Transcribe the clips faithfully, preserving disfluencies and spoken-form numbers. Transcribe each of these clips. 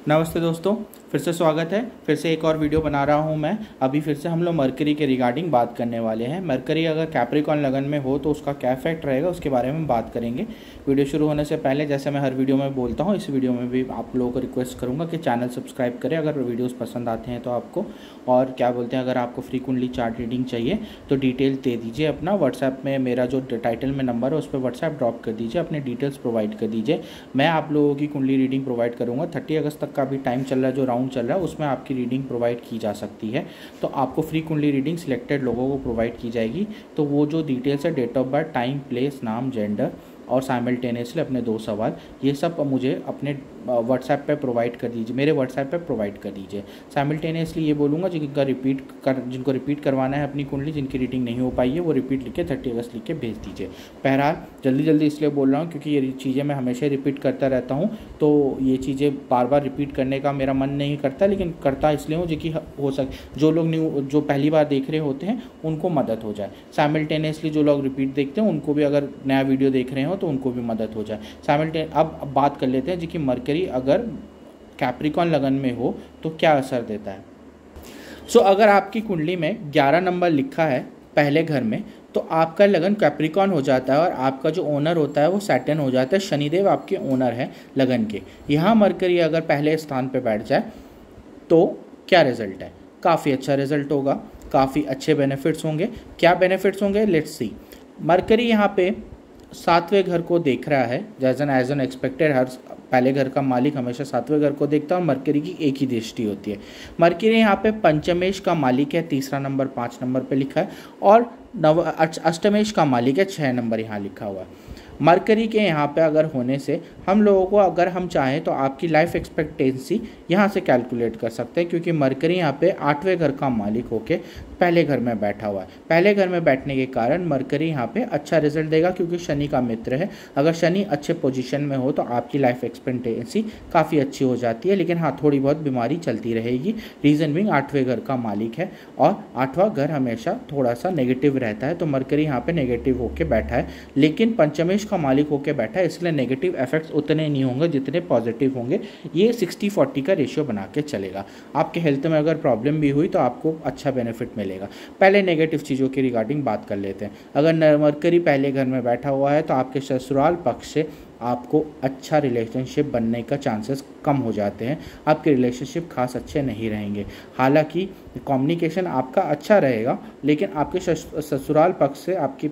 नमस्ते दोस्तों, फिर से स्वागत है। फिर से एक और वीडियो बना रहा हूं मैं। अभी फिर से हम लोग मरकरी के रिगार्डिंग बात करने वाले हैं। मरकरी अगर कैप्रिकॉर्न लगन में हो तो उसका क्या इफेक्ट रहेगा उसके बारे में बात करेंगे। वीडियो शुरू होने से पहले, जैसे मैं हर वीडियो में बोलता हूं, इस वीडियो में भी आप लोगों को रिक्वेस्ट करूँगा कि चैनल सब्सक्राइब करें अगर वीडियोज़ पसंद आते हैं तो आपको। और क्या बोलते हैं, अगर आपको फ्री कुंडली चार्ट रीडिंग चाहिए तो डिटेल दे दीजिए अपना व्हाट्सएप में। मेरा जो टाइटल में नंबर है उस पर व्हाट्सएप ड्रॉप कर दीजिए, अपने डिटेल्स प्रोवाइड कर दीजिए। मैं आप लोगों की कुंडली रीडिंग प्रोवाइड करूँगा। थर्टी अगस्त तक का भी टाइम चल रहा है, जो राउंड चल रहा है उसमें आपकी रीडिंग प्रोवाइड की जा सकती है। तो आपको फ्री कुंडली रीडिंग सिलेक्टेड लोगों को प्रोवाइड की जाएगी। तो वो जो डिटेल्स है, date of birth, time, place, नाम, जेंडर और साइमल्टेनियसली अपने दो सवाल, ये सब मुझे अपने व्हाट्सएप पे प्रोवाइड कर दीजिए, मेरे व्हाट्सएप पे प्रोवाइड कर दीजिए। साइमल्टेनियसली ये बोलूँगा जिनका रिपीट कर जिनको रिपीट करवाना है अपनी कुंडली, जिनकी रीडिंग नहीं हो पाई है, वो रिपीट लिख के थर्टी अगस्त लिख के भेज दीजिए। बहरहाल जल्दी जल्दी इसलिए बोल रहा हूँ क्योंकि ये चीज़ें मैं हमेशा रिपीट करता रहता हूँ, तो ये चीज़ें बार बार रिपीट करने का मेरा मन नहीं करता, लेकिन करता इसलिए हूँ जो कि हो सके जो लोग न्यू जो पहली बार देख रहे होते हैं उनको मदद हो जाए। साइमल्टेनियसली जो लोग रिपीट देखते हैं उनको भी, अगर नया वीडियो देख रहे हो तो उनको भी मदद हो जाए। साइमल्टेन अब अब बात कर लेते हैं जी कि मरकरी अगर कैप्रिकॉर्न लगन में हो तो क्या असर देता है। सो so, अगर आपकी कुंडली में ग्यारह नंबर लिखा है पहले घर में तो आपका लगन कैप्रिकॉर्न हो जाता है और आपका जो ओनर होता है वो सैटर्न हो जाता है। शनिदेव आपके ओनर है लगन के। यहाँ मरकरी अगर पहले स्थान पे बैठ जाए तो क्या रिजल्ट है? काफ़ी अच्छा रिजल्ट होगा, काफ़ी अच्छे बेनिफिट्स होंगे। क्या बेनिफिट्स होंगे, लेट्स सी। मरकरी यहाँ पे सातवें घर को देख रहा है, as an as an expected. हर पहले घर का मालिक हमेशा सातवें घर को देखता है और मरकरी की एक ही दृष्टि होती है। मरकरी यहाँ पे पंचमेश का मालिक है, तीसरा नंबर पाँच नंबर पे लिखा है, और नव अष्टमेश का मालिक है, छः नंबर यहाँ लिखा हुआ है। मरकरी के यहाँ पे अगर होने से हम लोगों को, अगर हम चाहें तो आपकी लाइफ एक्सपेक्टेंसी यहाँ से कैलकुलेट कर सकते हैं, क्योंकि मरकरी यहाँ पे आठवें घर का मालिक होके पहले घर में बैठा हुआ है। पहले घर में बैठने के कारण मरकरी यहाँ पे अच्छा रिजल्ट देगा, क्योंकि शनि का मित्र है। अगर शनि अच्छे पोजीशन में हो तो आपकी लाइफ एक्सपेक्टेंसी काफ़ी अच्छी हो जाती है, लेकिन हाँ थोड़ी बहुत बीमारी चलती रहेगी। रीज़न बिंग आठवें घर का मालिक है और आठवां घर हमेशा थोड़ा सा नेगेटिव रहता है, तो मरकरी यहाँ पे नेगेटिव होके बैठा है। लेकिन पंचमेश का मालिक होकर बैठा है, इसलिए नेगेटिव इफेक्ट्स उतने नहीं होंगे जितने पॉजिटिव होंगे। ये सिक्सटी फोर्टी का रेशियो बना के चलेगा। आपके हेल्थ में अगर प्रॉब्लम भी हुई तो आपको अच्छा बेनिफिट मिलेगा। पहले नेगेटिव चीज़ों की रिगार्डिंग बात कर लेते हैं। अगर मरकरी पहले घर में बैठा हुआ है तो आपके ससुराल पक्ष से आपको अच्छा रिलेशनशिप बनने का चांसेस कम हो जाते हैं। आपके रिलेशनशिप खास अच्छे नहीं रहेंगे। हालांकि कम्युनिकेशन आपका अच्छा रहेगा, लेकिन आपके ससुराल पक्ष से, आपकी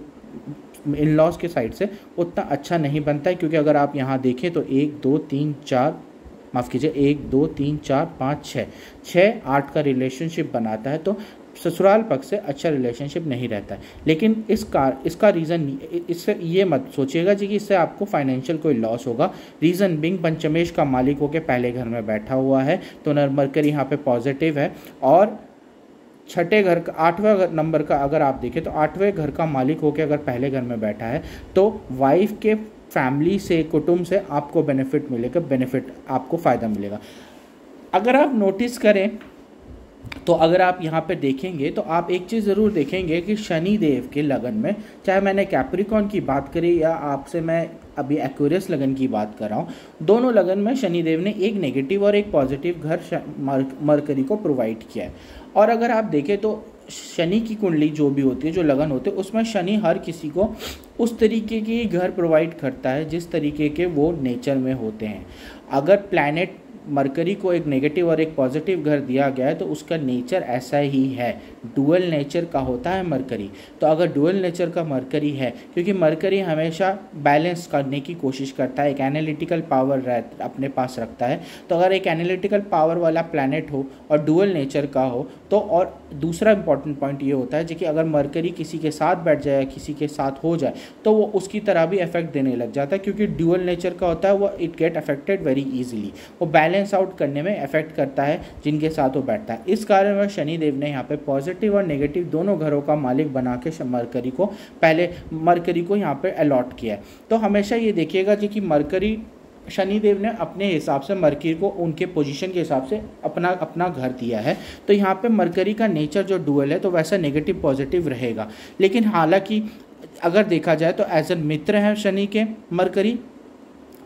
इन लॉज के साइड से उतना अच्छा नहीं बनता है, क्योंकि अगर आप यहाँ देखें तो एक दो तीन चार माफ़ कीजिए एक दो तीन चार पाँच छः छः आठ का रिलेशनशिप बनाता है, तो ससुराल पक्ष से अच्छा रिलेशनशिप नहीं रहता है। लेकिन इसका इसका रीज़न, इससे ये मत सोचिएगा जी कि इससे आपको फाइनेंशियल कोई लॉस होगा। रीज़न बिंग पंचमेश का मालिक होकर पहले घर में बैठा हुआ है, तो मरकरी यहाँ पे पॉजिटिव है। और छठे घर का, आठवें नंबर का अगर आप देखें तो आठवें घर का मालिक होकर अगर पहले घर में बैठा है तो वाइफ के फैमिली से, कुटुंब से आपको बेनिफिट मिलेगा, बेनिफिट आपको फ़ायदा मिलेगा। अगर आप नोटिस करें तो अगर आप यहाँ पे देखेंगे तो आप एक चीज़ ज़रूर देखेंगे कि शनि देव के लगन में, चाहे मैंने कैप्रिकॉर्न की बात करी या आपसे मैं अभी एक्वेरियस लगन की बात कर रहा हूँ, दोनों लगन में शनि देव ने एक नेगेटिव और एक पॉजिटिव घर मरकरी को प्रोवाइड किया है। और अगर आप देखें तो शनि की कुंडली जो भी होती है, जो लगन होते हैं, उसमें शनि हर किसी को उस तरीके की घर प्रोवाइड करता है जिस तरीके के वो नेचर में होते हैं। अगर प्लैनेट मरकरी को एक नेगेटिव और एक पॉजिटिव घर दिया गया है तो उसका नेचर ऐसा ही है, डुअल नेचर का होता है मरकरी। तो अगर डुअल नेचर का मरकरी है, क्योंकि मरकरी हमेशा बैलेंस करने की कोशिश करता है, एक एनालिटिकल पावर अपने पास रखता है, तो अगर एक एनालिटिकल पावर वाला प्लैनेट हो और डुअल नेचर का हो तो, और दूसरा इंपॉर्टेंट पॉइंट ये होता है कि अगर मरकरी किसी के साथ बैठ जाए, किसी के साथ हो जाए, तो वो उसकी तरह भी इफेक्ट देने लग जाता है, क्योंकि डुअल नेचर का होता है, वो it get affected very easily, वो बैलेंस आउट करने में इफेक्ट करता है जिनके साथ वो बैठता है। इस कारण वह शनि देव ने यहाँ पे पॉजिटिव और नेगेटिव दोनों घरों का मालिक बना के मरकरी को पहले मरकरी को यहाँ पे अलॉट किया है। तो हमेशा ये देखिएगा जी कि मरकरी, शनि देव ने अपने हिसाब से मरकरी को उनके पोजीशन के हिसाब से अपना अपना घर दिया है। तो यहाँ पे मरकरी का नेचर जो डुअल है तो वैसा नेगेटिव पॉजिटिव रहेगा। लेकिन हालांकि अगर देखा जाए तो एज ए मित्र है शनि के मरकरी,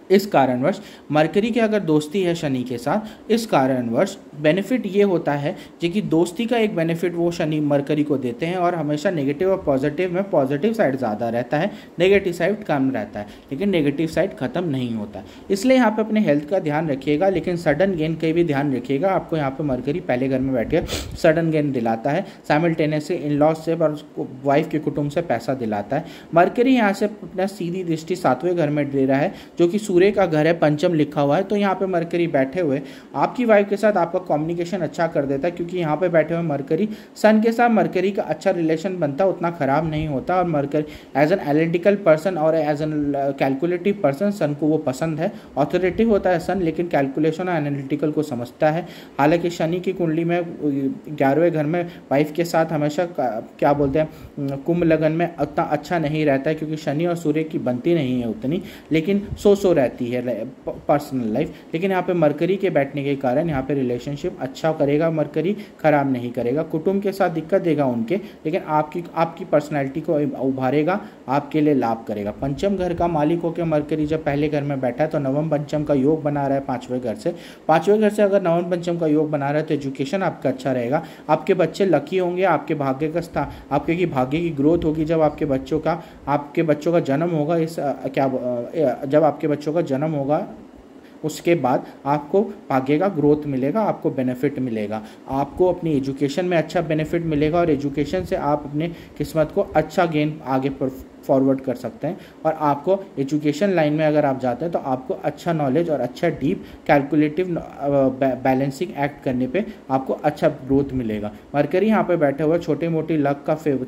इस कारणवश मरकरी की अगर दोस्ती है शनि के साथ, इस कारणवश बेनिफिट ये होता है जो कि दोस्ती का एक बेनिफिट वो शनि मरकरी को देते हैं और हमेशा नेगेटिव और पॉजिटिव में पॉजिटिव साइड ज़्यादा रहता है, नेगेटिव साइड कम रहता है, लेकिन नेगेटिव साइड ख़त्म नहीं होता। इसलिए यहाँ पे अपने हेल्थ का ध्यान रखिएगा, लेकिन सडन गेन का भी ध्यान रखिएगा। आपको यहाँ पे मरकरी पहले घर में बैठ के सडन गेन दिलाता है, साइमल्टेनियसली इन लॉज से और वाइफ के कुटुंब से पैसा दिलाता है। मरकरी यहाँ से अपना सीधी दृष्टि सातवें घर में दे रहा है जो कि सूर्य का घर है, पंचम लिखा हुआ है। तो यहाँ पे मरकरी बैठे हुए आपकी वाइफ के साथ आपका कम्युनिकेशन अच्छा कर देता है, क्योंकि यहाँ पे बैठे हुए मरकरी सन के साथ मरकरी का अच्छा रिलेशन बनता है, उतना खराब नहीं होता। और Mercury as an analytical person और as an calculative person Sun को वो पसंद है। ऑथोरेटिव होता है सन, लेकिन कैलकुलेशन और एनालिटिकल को समझता है। हालांकि शनि की कुंडली में ग्यारहवें घर में वाइफ के साथ हमेशा क्या बोलते हैं कुंभ लगन में उतना अच्छा नहीं रहता है, क्योंकि शनि और सूर्य की बनती नहीं है उतनी, लेकिन सो सो रहती है पर्सनल लाइफ। लेकिन यहाँ पे मरकरी के बैठने के कारण यहाँ पे रिलेशनशिप अच्छा करेगा, मरकरी खराब नहीं करेगा। कुटुंब के साथ दिक्कत देगा उनके, लेकिन आपकी आपकी पर्सनैलिटी को उभारेगा, आपके लिए लाभ करेगा। पंचम घर का मालिक होकर मरकरी जब पहले घर में बैठा है तो नवम पंचम का योग बना रहा है पाँचवें घर से। पाँचवें घर से अगर नवम पंचम का योग बना रहा है तो एजुकेशन आपका अच्छा रहेगा, आपके बच्चे लकी होंगे, आपके भाग्य का स्थान आपके की भाग्य की ग्रोथ होगी जब आपके बच्चों का आपके बच्चों का जन्म होगा। इस क्या जब आपके बच्चों का जन्म होगा उसके बाद आपको भाग्य का ग्रोथ मिलेगा, आपको बेनिफिट मिलेगा, आपको अपनी एजुकेशन में अच्छा बेनिफिट मिलेगा और एजुकेशन से आप अपने किस्मत को अच्छा गेन आगे फॉरवर्ड कर सकते हैं। और आपको एजुकेशन लाइन में अगर आप जाते हैं तो आपको अच्छा नॉलेज और अच्छा डीप कैलकुलेटिव बैलेंसिंग एक्ट करने पे आपको अच्छा ग्रोथ मिलेगा। मरकरी यहाँ पे बैठे हुए छोटे मोटी लक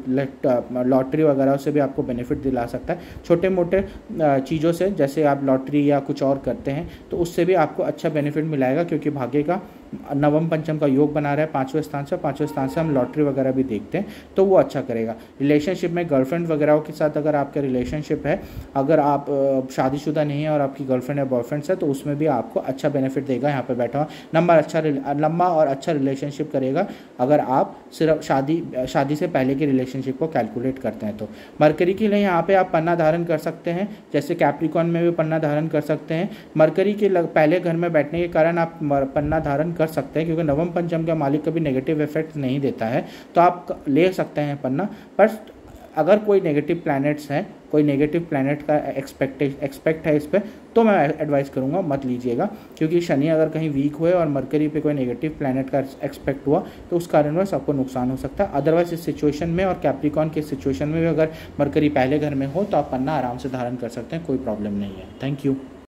का लॉटरी वगैरह से भी आपको बेनिफिट दिला सकता है। छोटे मोटे चीज़ों से जैसे आप लॉटरी या कुछ और करते हैं तो उससे भी आपको अच्छा बेनिफिट मिलेगा, क्योंकि भाग्य का नवम पंचम का योग बना रहा है पाँचवें स्थान से। पाँचवें स्थान से हम लॉटरी वगैरह भी देखते हैं तो वो अच्छा करेगा। रिलेशनशिप में गर्लफ्रेंड वगैरह के साथ अगर आपका रिलेशनशिप है, अगर आप शादीशुदा नहीं है और आपकी गर्लफ्रेंड या बॉयफ्रेंड है तो उसमें भी आपको अच्छा बेनिफिट देगा। यहाँ पे बैठा हुआ नंबर अच्छा लंबा और अच्छा रिलेशनशिप करेगा अगर आप सिर्फ शादी शादी से पहले की रिलेशनशिप को कैलकुलेट करते हैं तो। मरकरी के लिए यहाँ पे आप पन्ना धारण कर सकते हैं, जैसे कैप्रिकॉन में भी पन्ना धारण कर सकते हैं। मरकरी के पहले घर में बैठने के कारण आप पन्ना धारण कर सकते हैं, क्योंकि नवम पंचम का मालिक कभी नेगेटिव इफेक्ट नहीं देता है, तो आप ले सकते हैं पन्ना। पर अगर कोई नेगेटिव प्लैनेट्स हैं, कोई नेगेटिव प्लैनेट का एक्सपेक्ट एक्सपेक्ट है इस पर, तो मैं एडवाइस करूंगा मत लीजिएगा, क्योंकि शनि अगर कहीं वीक हुए और मरकरी पे कोई नेगेटिव प्लैनेट का एक्सपेक्ट हुआ तो उस कारणवश आपको नुकसान हो सकता है। अदरवाइज इस सिचुएशन में और कैप्रिकॉन के सिचुएशन में भी अगर मरकरी पहले घर में हो तो आप पन्ना आराम से धारण कर सकते हैं, कोई प्रॉब्लम नहीं है। Thank you.